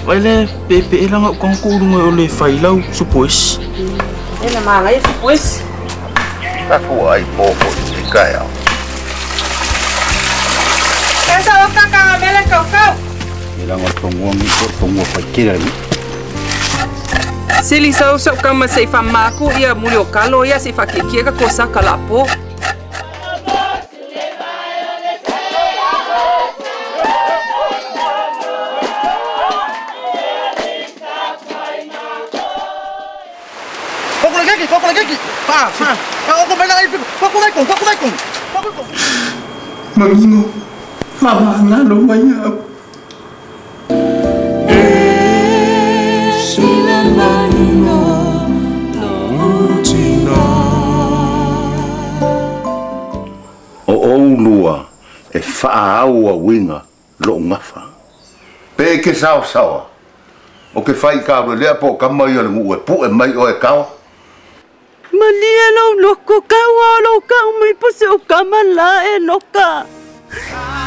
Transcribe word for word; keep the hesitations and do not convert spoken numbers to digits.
Wale pepe lang ako kang kulong ay uli failaw supos. Eh na mga ngayon supos. Ako ay popo si kaya. Kesa wag ka kamela kau kau. Ilang tungwang ito tungwa pakiran. Sili sa usap ka man sa ifamaku ia mulyo kalo ia sa ifakikiega kosa kalapo. Pa, pa, ako ba lang ipin? Pakulay kong, pakulay kong, pakulay kong. Magingo, mamanga lumayap. O lua e whaaua winga lo ngafa. Pe ke sao sao. O ke whai kawe lea po kamai o le ngu e pu e mai o e kawa. Malia lo loko kawa lo ka mai pose o kamala e loka.